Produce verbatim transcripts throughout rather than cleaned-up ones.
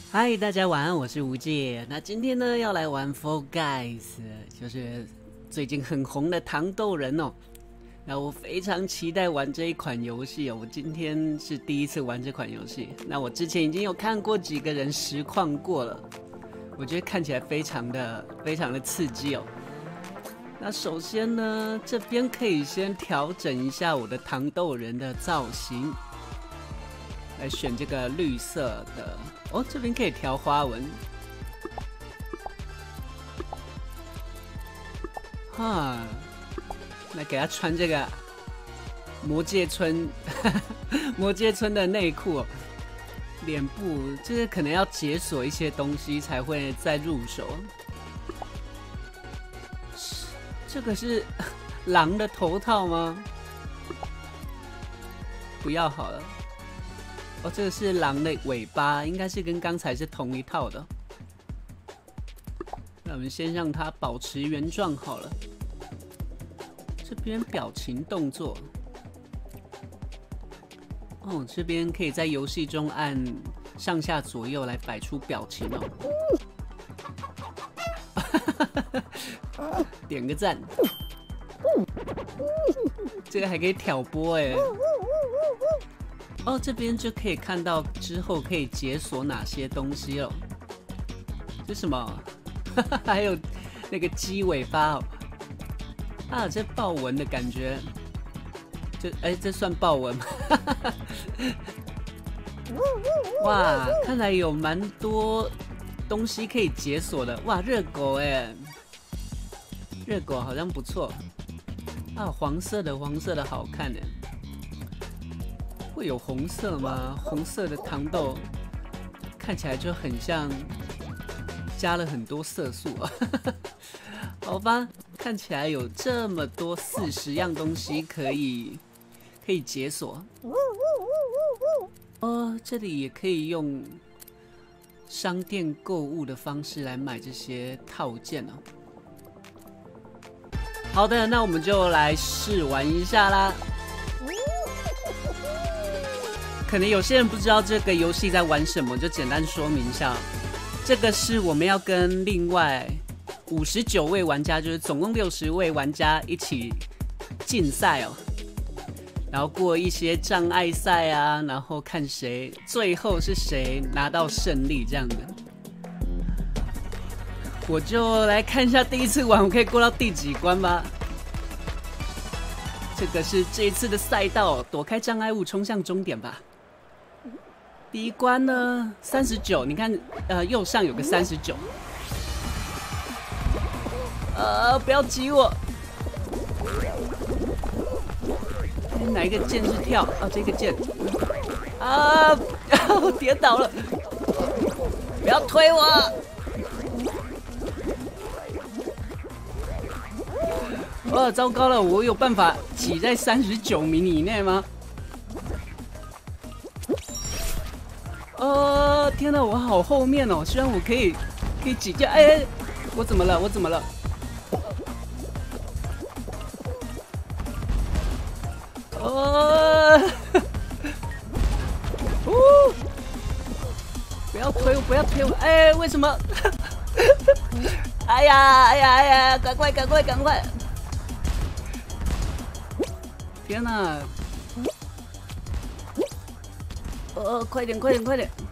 嗨，大家晚安，我是吴界。那今天呢，要来玩 Fall Guys， 就是最近很红的糖豆人哦。那我非常期待玩这一款游戏哦。我今天是第一次玩这款游戏。那我之前已经有看过几个人实况过了，我觉得看起来非常的非常的刺激哦。那首先呢，这边可以先调整一下我的糖豆人的造型，来选这个绿色的。哦，这边可以调花纹。哈，来给他穿这个魔界村魔界村的内裤哦。脸部这个可能要解锁一些东西才会再入手。这个是狼的头套吗？不要好了。哦，这个是狼的尾巴，应该是跟刚才是同一套的。那我们先让它保持原状好了。这边表情动作，哦，这边可以在游戏中按上下左右来摆出表情哦。点个赞。这个还可以挑拨哎。哦，这边就可以看到之后可以解锁哪些东西了。这什么？还有那个鸡尾巴哦。啊，这豹纹的感觉。这哎，这算豹纹吗？哇，看来有蛮多东西可以解锁的。哇，热狗哎，热狗好像不错。啊，黄色的，黄色的好看哎。会有红色吗？红色的糖豆看起来就很像加了很多色素啊。好吧，看起来有这么多四十样东西可以可以解锁。哦，这里也可以用商店购物的方式来买这些套件哦。好的，那我们就来试玩一下啦。可能有些人不知道这个游戏在玩什么，就简单说明一下。这个是我们要跟另外五十九位玩家，就是总共六十位玩家一起竞赛哦，然后过一些障碍赛啊，然后看谁最后是谁拿到胜利这样的。我就来看一下第一次玩我可以过到第几关吧。这个是这一次的赛道，躲开障碍物，冲向终点吧。第一关呢，三十九，你看，呃，右上有个三十九，呃，不要挤我。哪一个键是跳？啊，这个键。啊，我跌倒了，不要推我。哦，糟糕了，我有办法挤在三十九名以内吗？哦，天哪，我好后面哦！希望我可以可以挤进。哎哎，我怎么了？我怎么了？哦，哦，不要推我，不要推我！哎，为什么？哎呀，哎呀，哎呀！赶快，赶快，赶快！天哪！呃，快点，快点，快点！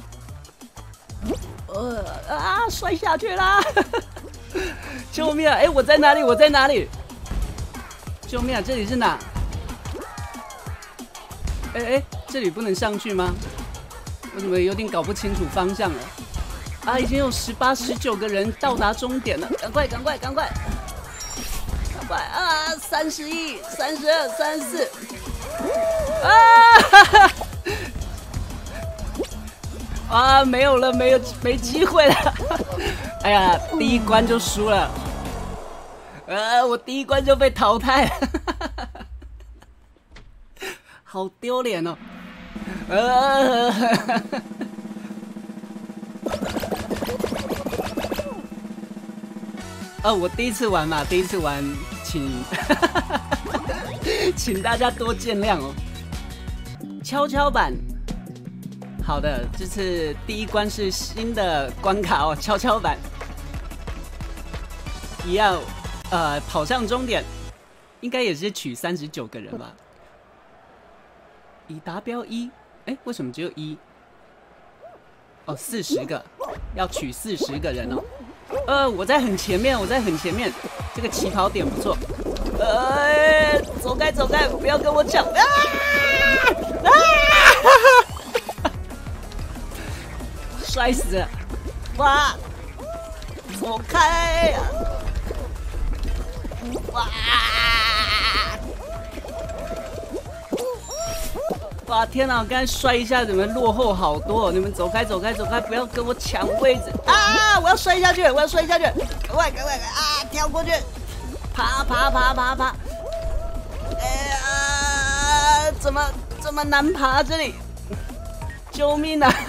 呃啊，摔下去啦！救命啊！哎，我在哪里？我在哪里？救命啊！这里是哪？哎哎，这里不能上去吗？我怎么有点搞不清楚方向了？啊，已经有十八、十九个人到达终点了，赶快，赶快，赶快！赶快啊！三十一、三十二、三十四！啊！哈哈啊，没有了，没有，没机会了。哎呀，第一关就输了。呃，我第一关就被淘汰了，好丢脸哦。呃，哦，我第一次玩嘛，第一次玩，请请大家多见谅哦。跷跷板。 好的，这次第一关是新的关卡哦，跷跷板，一样，呃，跑向终点，应该也是取三十九个人吧？已达标一，哎，为什么只有一？哦，四十个，要取四十个人哦。呃，我在很前面，我在很前面，这个起跑点不错。呃，走开走开，不要跟我抢！啊啊！摔死了！哇！走开！哇！哇！天哪！我刚才摔一下，你们落后好多、哦。你们走开走开走开，不要跟我抢位置啊！我要摔下去！我要摔下去！赶快赶快啊！跳过去！爬爬爬爬爬！哎呀，怎么这么难爬？这里，救命啊！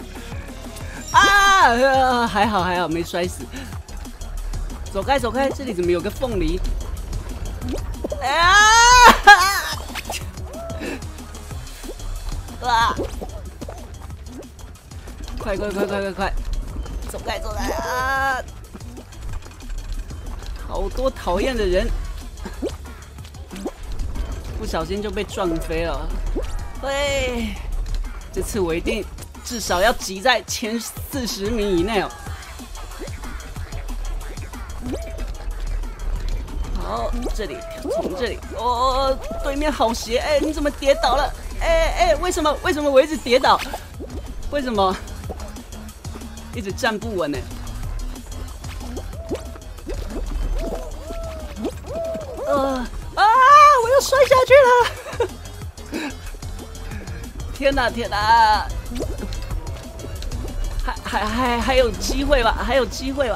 啊、呃，还好还好，没摔死。走开走开，这里怎么有个凤梨？哎呀！啊！快快快快快快！走开走开啊！好多讨厌的人，不小心就被撞飞了。喂，这次我一定至少要挤在前四十名以内哦。好，这里从这里，哦，对面好斜，哎，你怎么跌倒了？哎哎，为什么为什么我一直跌倒？为什么一直站不稳呢？呃啊！我要摔下去了！天哪天哪！还还还还有机会吧？还有机会吧？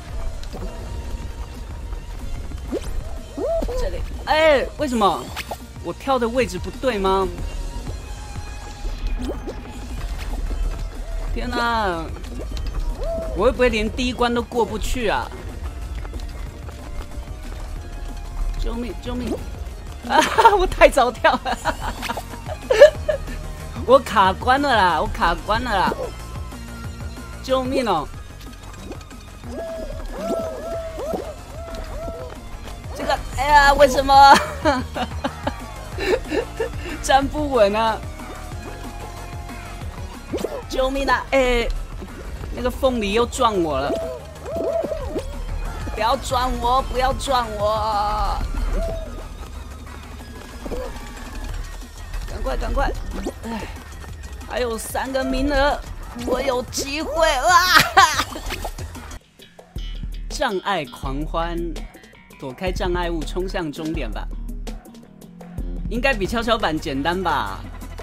这里，哎，为什么我跳的位置不对吗？天哪！我会不会连第一关都过不去啊？救命！救命！啊！我太早跳了，我卡关了啦！我卡关了啦！救命哦！这个，哎呀，为什么站不稳啊？救命啊！哎，那个凤梨又撞我了！不要撞我！不要撞我！赶快赶快！哎，还有三个名额，我有机会哇！障碍狂欢，躲开障碍物，冲向终点吧。应该比跷跷板简单吧？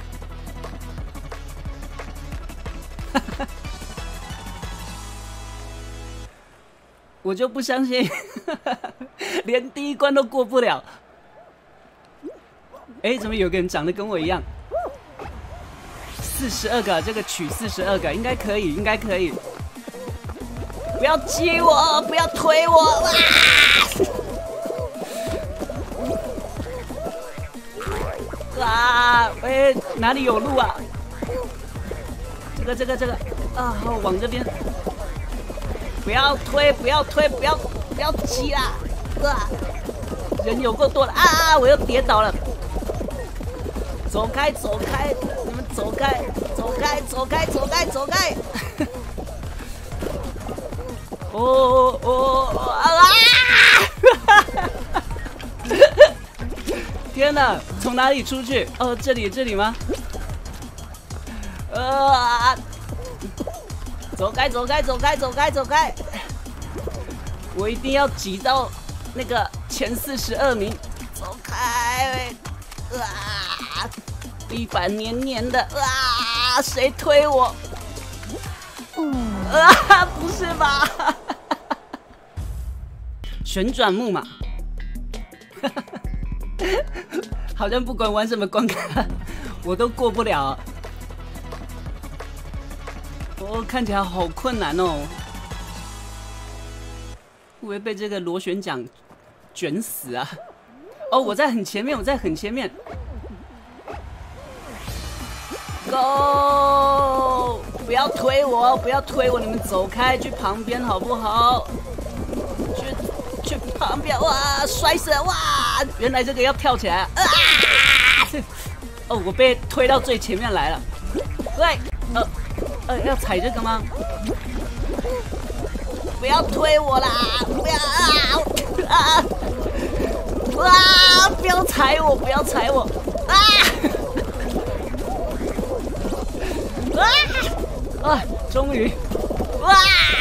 我就不相信，连第一关都过不了。哎，怎么有个人长得跟我一样？四十二个，这个取四十二个，应该可以，应该可以。不要击我，不要推我！哇！啊！哎，哪里有路啊？这个，这个，这个啊，往这边。不要推，不要推，不要不要挤啦！啊，人有够多了啊！我又跌倒了。走开，走开！你们走开，走开，走开，走开，走开！哦哦啊！天哪，从哪里出去？哦，这里，这里吗？啊！走开，走开，走开，走开，走开！我一定要挤到那个前四十二名。走开！啊！地板黏黏的，啊！谁推我？啊！不是吧？旋转木马，好像不管玩什么关卡，我都过不了。哦，看起来好困难哦！会不会被这个螺旋桨卷死啊？哦，我在很前面，我在很前面。Go！ 不要推我，不要推我，你们走开，去旁边好不好？去去旁边，哇，摔死了！哇，原来这个要跳起来啊！哦，我被推到最前面来了。对，呃呃，要踩这个吗？不要推我啦！不要啊啊！哇！不要踩我！不要踩我！啊！啊！啊！终于！哇！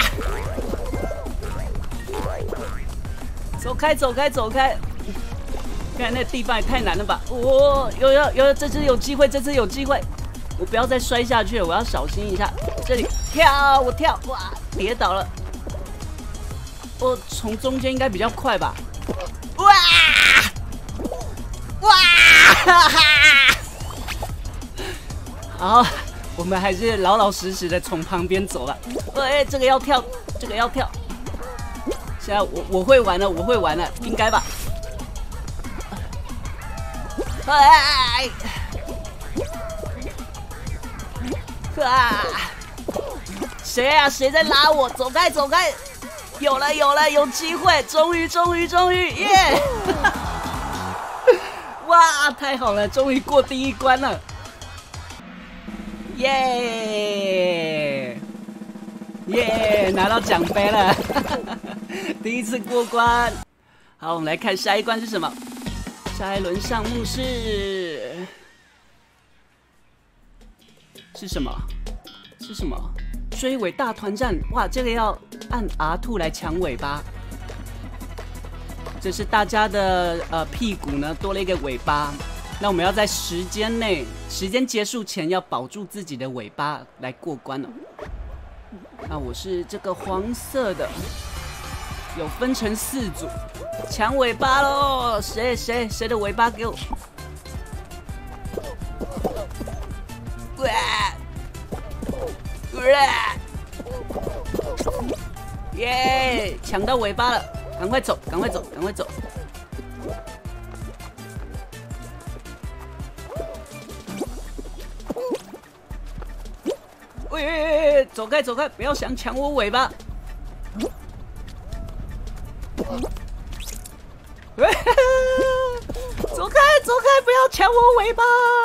走开！走开！走开！看那地板也太难了吧！哦，有有有，这次有机会，这次有机会！我不要再摔下去了，我要小心一下。这里跳，我跳！哇！跌倒了。我从中间应该比较快吧？哇！哇！哈哈！好，我们还是老老实实的从旁边走了。哎，这个要跳，这个要跳。现在我我会玩了，我会玩了，应该吧？哎！啊！谁啊？谁在拉我？走开，走开！有了，有了，有机会！终于，终于，终于，耶！哇，太好了，终于过第一关了！耶！耶！拿到奖杯了，第一次过关。好，我们来看下一关是什么？下一轮项目是是什么？是什么？追尾大团战！哇，这个要按 R 二 来抢尾巴。这是大家的呃屁股呢多了一个尾巴，那我们要在时间内，时间结束前要保住自己的尾巴来过关了。那我是这个黄色的，有分成四组，抢尾巴喽！谁谁谁的尾巴给我？喂！耶！抢到尾巴了，赶快走，赶快走，赶快走！喂，走开，走开，不要想抢我尾巴！走开，走开，不要抢我尾巴！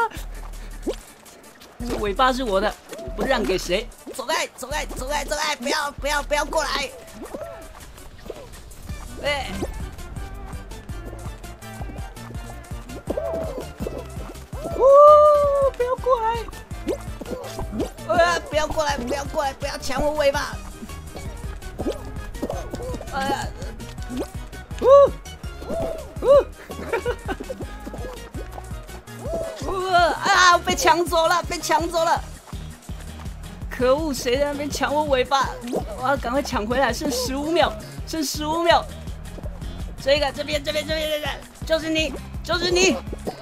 这尾巴是我的，我不让给谁。走开，走开，走开，走开！不要，不要，不要过来！哎，呜，不要过来！啊，不要过来，不要过来，不要抢我尾巴！哎呀，呜，呜，呜啊！被抢走了，被抢走了！可恶，谁在那边抢我尾巴？我要赶快抢回来，剩十五秒，剩十五秒。这个，这边，这边，这边，这边，就是你，就是你！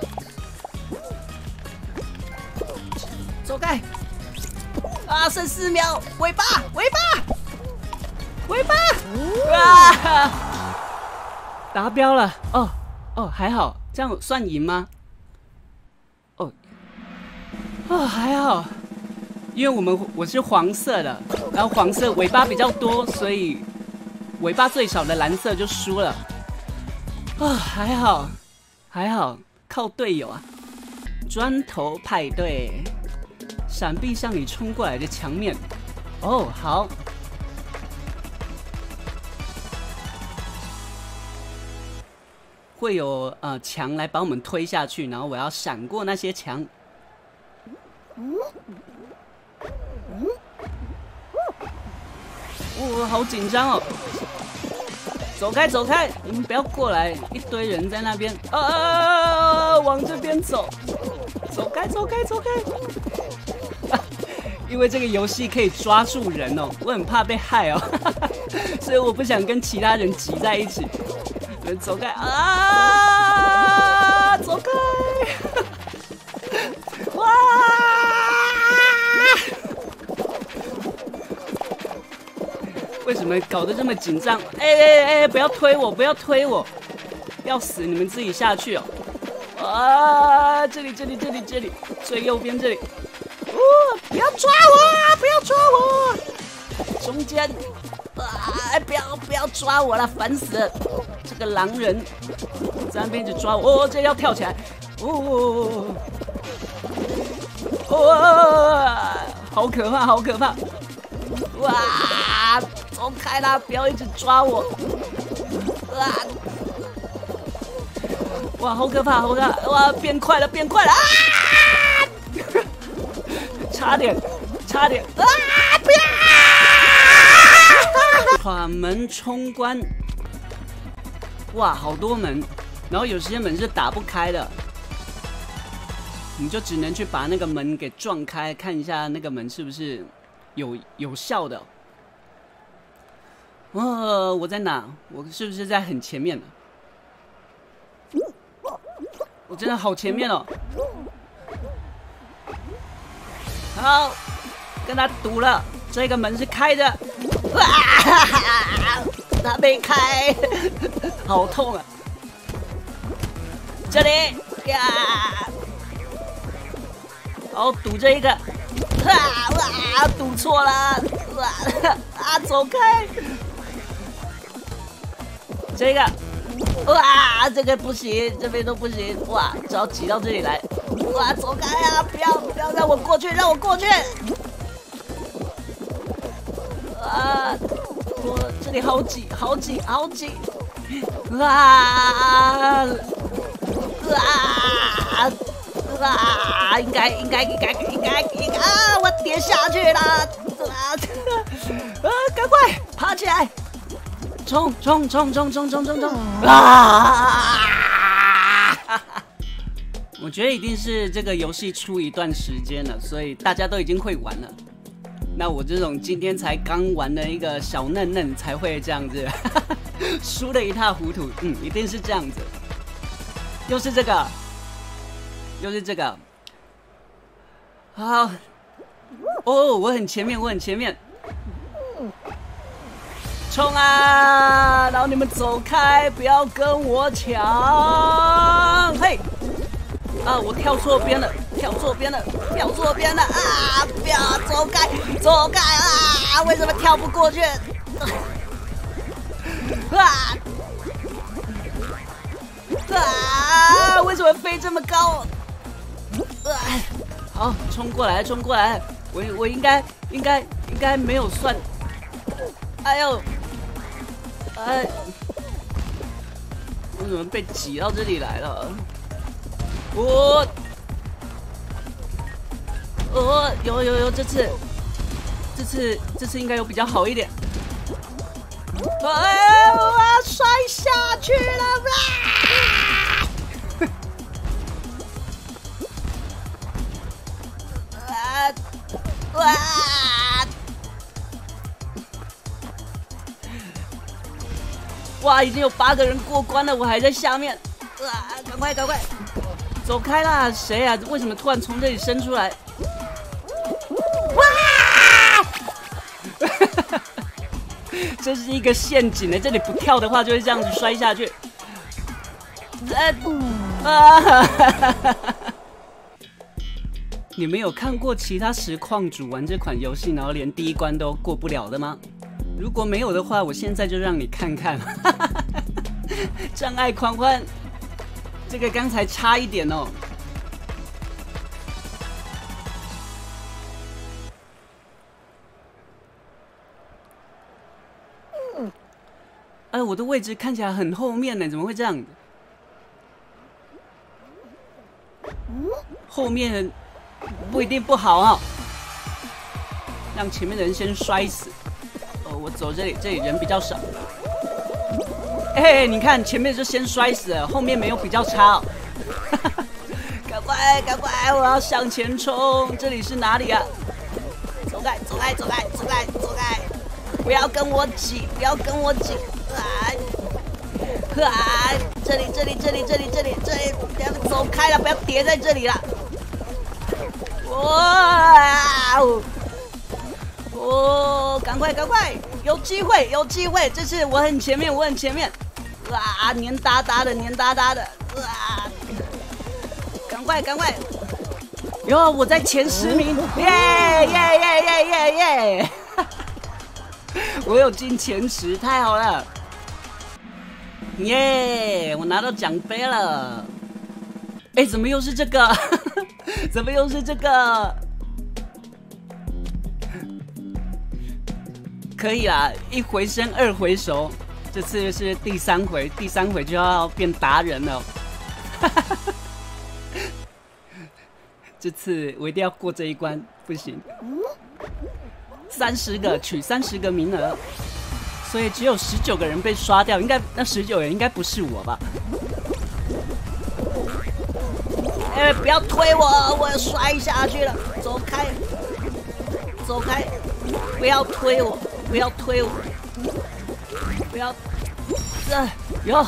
走开！啊，剩四秒，尾巴，尾巴，尾巴！啊！达标了，哦哦，还好，这样算赢吗？哦，哦，还好。因为我们我是黄色的，然后黄色尾巴比较多，所以尾巴最少的蓝色就输了。啊，还好，还好，靠队友啊！砖头派对，闪避向你冲过来的墙面。哦，好。会有呃墙来把我们推下去，然后我要闪过那些墙。我、哦、好紧张哦！走开，走开！你们不要过来，一堆人在那边啊！往这边走，走开，走开，走开！啊、因为这个游戏可以抓住人哦，我很怕被害哦，所以我不想跟其他人挤在一起。走开啊！走开！哇！为什么搞得这么紧张？哎哎哎！不要推我，不要推我！要死，你们自己下去哦！啊，这里，这里，这里，这里，最右边这里！哦，不要抓我啊！不要要抓我！中间，啊，不要不要抓我了，烦死了！这个狼人在那边一直抓我，哦，这要跳起来，哦，哦，好可怕，好可怕！哇，走开啦，不要一直抓我！哇！哇，好可怕，好可怕！哇，变快了，变快了！啊！差点，差点！啊！不要！把门冲关！哇，好多门，然后有些门是打不开的，你就只能去把那个门给撞开，看一下那个门是不是有有效的。哦，我在哪？我是不是在很前面呢？我真的好前面哦！好，跟他赌了，这个门是开的，哇，他没开，好痛啊！这里呀，好赌这一个，哇哇，赌错了，哇啊，走开！这个。哇，这个不行，这边都不行。哇，只要挤到这里来。哇，走开啊！不要不要让我过去，让我过去！啊，我这里好挤，好挤，好挤！啊啊啊！应该应该应该应该应该啊！我跌下去了！啊啊！赶快爬起来！冲冲冲冲冲冲冲冲！啊！我觉得一定是这个游戏出一段时间了，所以大家都已经会玩了。那我这种今天才刚玩的一个小嫩嫩才会这样子，输得一塌糊涂。嗯，一定是这样子。又是这个，又是这个。好，哦，我很前面，我很前面。冲啊！然后你们走开，不要跟我抢！嘿，啊，我跳错边了，跳错边了，跳错边了啊！不要走开，走开啊！为什么跳不过去？啊！啊！为什么飞这么高？啊！好，冲过来，冲过来！我我应该应该应该没有算。哎呦！哎，我怎么被挤到这里来了？我，我有有有，这次，这次这次应该有比较好一点。哎，我要摔下去了吧！啊！哇！哇，已经有八个人过关了，我还在下面。啊，赶快赶快，走开啦！谁啊？为什么突然从这里伸出来？哇！这是一个陷阱的，这里不跳的话就会这样子摔下去。啊！你们有看过其他实况主玩这款游戏，然后连第一关都过不了的吗？如果没有的话，我现在就让你看看。障碍狂欢，这个刚才差一点哦。哎，我的位置看起来很后面呢，怎么会这样？后面不一定不好啊，让前面的人先摔死。我走这里，这里人比较少。哎，你看前面就先摔死了，后面没有比较差哦。赶快，赶快，我要向前冲！这里是哪里啊？走开，走开，走开，走开，走开！不要跟我挤，不要跟我挤！啊！啊！这里，这里，这里，这里，这里，这里，不要走开了，不要叠在这里了。哇！哦，赶快，赶快！有机会，有机会！这次我很前面，我很前面。哇，黏哒哒的，黏哒哒的。哇！赶快，赶快！ 哟，我在前十名，耶耶耶耶耶耶！我有进前十，太好了！耶，我拿到奖杯了。哎，怎么又是这个？怎么又是这个？可以啦，一回生二回熟，这次是第三回，第三回就要变达人了。这次我一定要过这一关，不行。三十个取三十个名额，所以只有十九个人被刷掉，应该那十九人应该不是我吧？哎、欸，不要推我，我要摔下去了，走开，走开，不要推我，不要推我，不要，这有，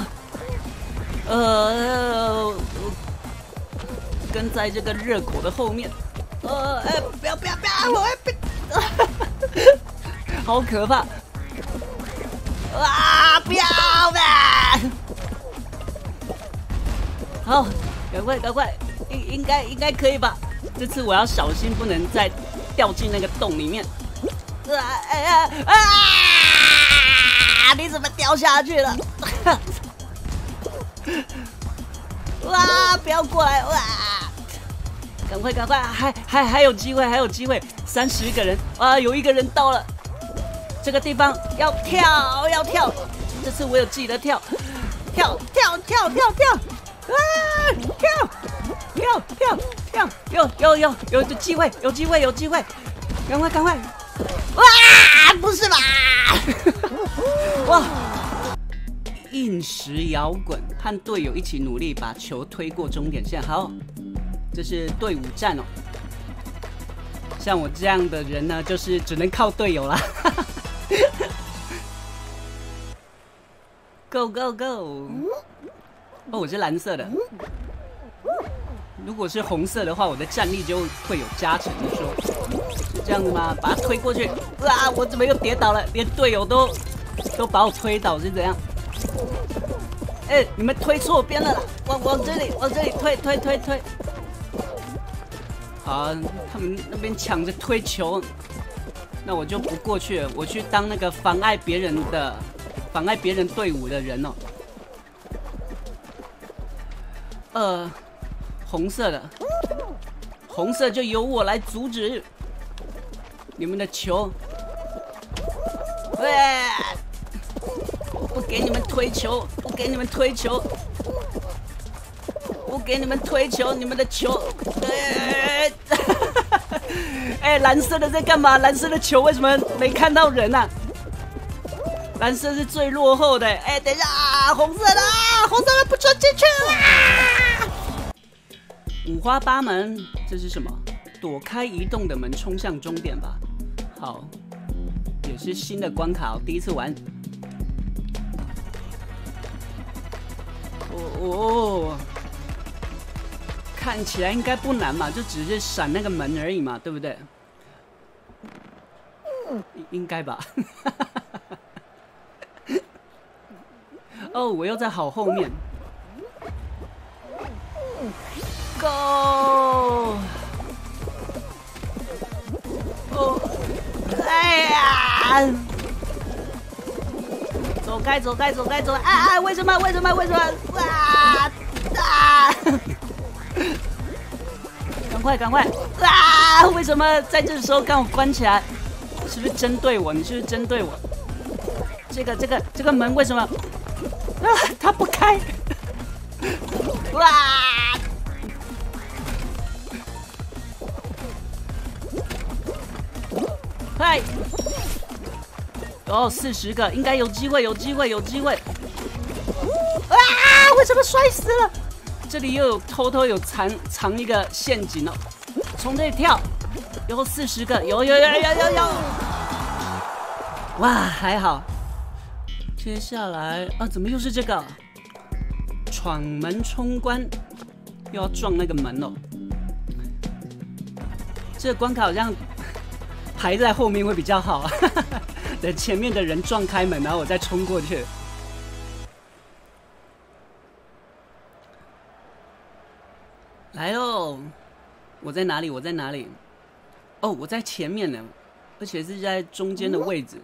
呃。跟在这个热狗的后面，呃，哎、欸，不要不要不要，我会被，好可怕！啊，不要的！好，赶快赶快，应应该应该可以吧？这次我要小心，不能再掉进那个洞里面。啊哎呀啊！你怎么掉下去了？哇！不要过来！哇！赶快赶快，还还还有机会，还有机会！三十个人啊，有一个人到了，这个地方要跳，要跳！这次我有记得跳，跳跳跳跳跳！啊！跳跳跳跳！有有有有有机会，有机会，有机会！赶快赶快！哇！不是吧？哇！硬实摇滚，和队友一起努力把球推过终点线。好，这是队伍战哦。像我这样的人呢，就是只能靠队友啦。Go go go！ 哦，我是蓝色的。如果是红色的话，我的战力就会有加成。你说是这样子吗？把他推过去。啊！我怎么又跌倒了？连队友都都把我推倒，是怎样？哎、欸，你们推错边了啦！往往这里，往这里推推推推。好，他们那边抢着推球，那我就不过去了，我去当那个妨碍别人的、妨碍别人队伍的人哦。呃，红色的，红色就由我来阻止你们的球。喂！不给你们推球，不给你们推球，不给你们推球，你们的球，哎、欸，蓝色的在干嘛？蓝色的球为什么没看到人啊？蓝色是最落后的。哎、欸，等一下啊，红色的啊，红色的不准进去啊！五花八门，这是什么？躲开移动的门，冲向终点吧。好，也是新的关卡，我第一次玩。哦，看起来应该不难嘛，就只是闪那个门而已嘛，对不对？应该吧。哦，我又在好后面。Go！ 哦，哎呀！走开，走开，走开，走开！啊啊！为什么？为什么？为什么？啊啊！赶快，赶快！啊！为什么在这时候刚我关起来？是不是针对我？你是不是针对我？这个，这个，这个门为什么？啊！它不开！哇！嗨！哦，四十个，应该有机会，有机会，有机会！啊！为什么摔死了？这里又有偷偷有藏藏一个陷阱哦，从这里跳，有四十个，有有有有有有！哇，还好。接下来啊，怎么又是这个？闯门冲关，又要撞那个门哦。这个关卡好像排在后面会比较好啊。等前面的人撞开门，然后我再冲过去。来喽！ 我在哪里？我在哪里？哦，我在前面呢，而且是在中间的位置。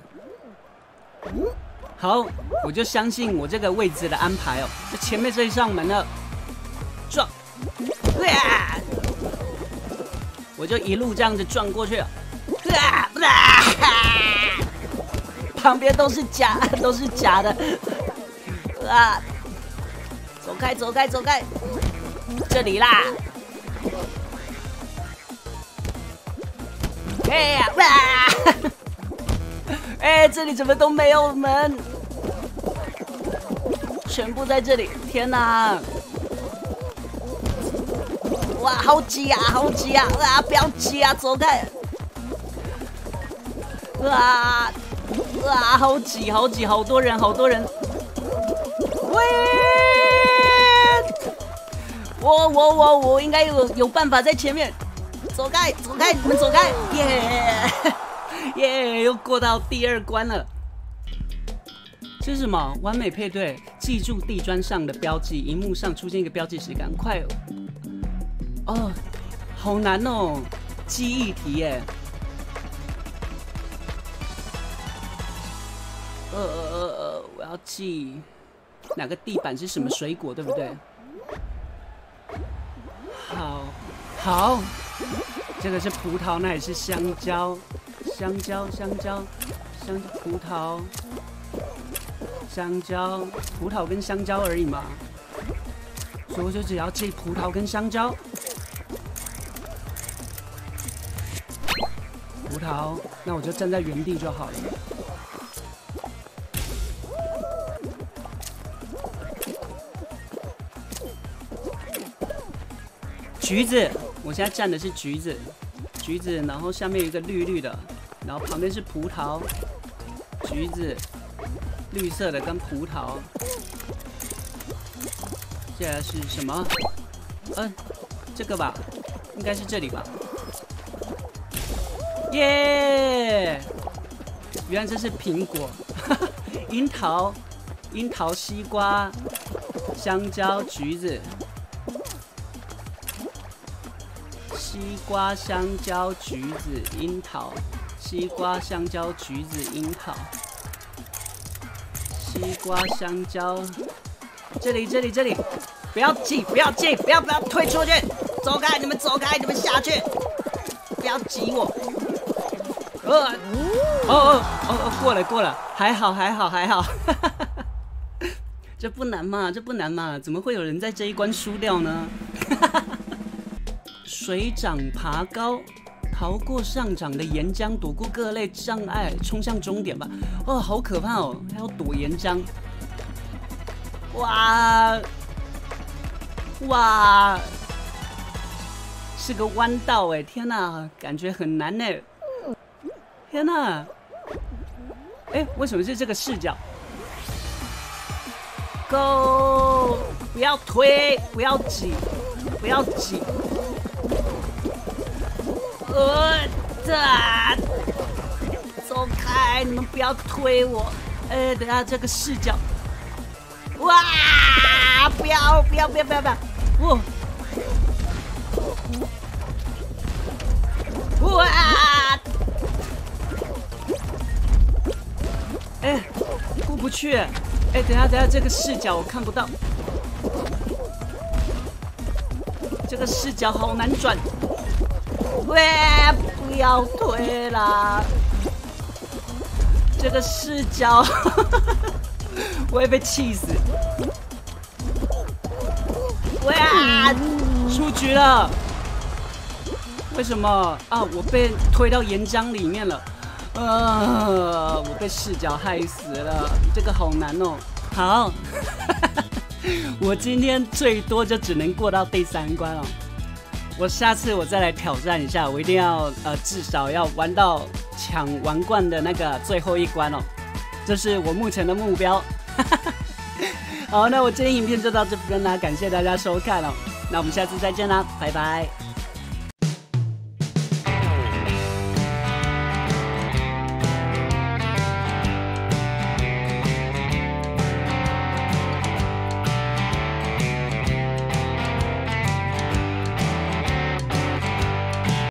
好，我就相信我这个位置的安排哦。这前面这一扇门了，撞，啊！我就一路这样子撞过去了。啊啊！旁边都是假，都是假的。啊！走开，走开，走开！这里啦！哎呀！啊！哎，这里怎么都没有门？全部在这里！天哪！哇，好挤啊，好挤啊！啊，不要挤啊，走开！啊啊，好挤，好挤，好多人，好多人！喂！我我我我应该有有办法在前面，走开，走开，你们走开！耶！耶！又过到第二关了。这是什么？完美配对，记住地砖上的标记，荧幕上出现一个标记时，赶快哦，好难哦，记忆题耶。呃呃呃呃，我要记哪个地板是什么水果，对不对？好，好，这个是葡萄，那也是香蕉。香蕉，香蕉，香蕉，葡萄，香蕉，葡萄跟香蕉而已嘛，所以我就只要记葡萄跟香蕉。葡萄，那我就站在原地就好了。橘子，我现在站的是橘子，橘子，然后下面有一个绿绿的。然后旁边是葡萄、橘子，绿色的跟葡萄。接下来是什么？嗯、呃，这个吧，应该是这里吧。耶！原来这是苹果、樱桃、樱桃、西瓜、香蕉、橘子。西瓜、香蕉、橘子、樱桃。西瓜、香蕉、橘子、樱桃。西瓜、香蕉，这里、这里、这里，不要挤，不要挤，不要不要退出去，走开，你们走开，你们下去，不要挤我。呃，哦哦哦哦，过了过了，还好还好还好，这不难嘛，这不难嘛，怎么会有人在这一关输掉呢？水涨爬高。逃过上涨的岩浆，躲过各类障碍，冲向终点吧！哦，好可怕哦，还要躲岩浆！哇哇，是个弯道哎！天哪，感觉很难哎！天哪！哎，为什么是这个视角 ？Go！ 不要推，不要挤，不要挤！呃，这走开！你们不要推我！哎，等下这个视角，哇！不要不要不要不要不要！哇！哇！哎，过不去！哎，等下等下这个视角我看不到，这个视角好难转。喂，不要推啦！这个视角，我会被气死！喂啊，出局了！为什么啊？我被推到岩浆里面了！呃，我被视角害死了，这个好难哦。好，我今天最多就只能过到第三关哦。我下次我再来挑战一下，我一定要呃至少要玩到抢王冠的那个最后一关哦，这是我目前的目标。好，那我今天影片就到这边啦，感谢大家收看哦，那我们下次再见啦，拜拜。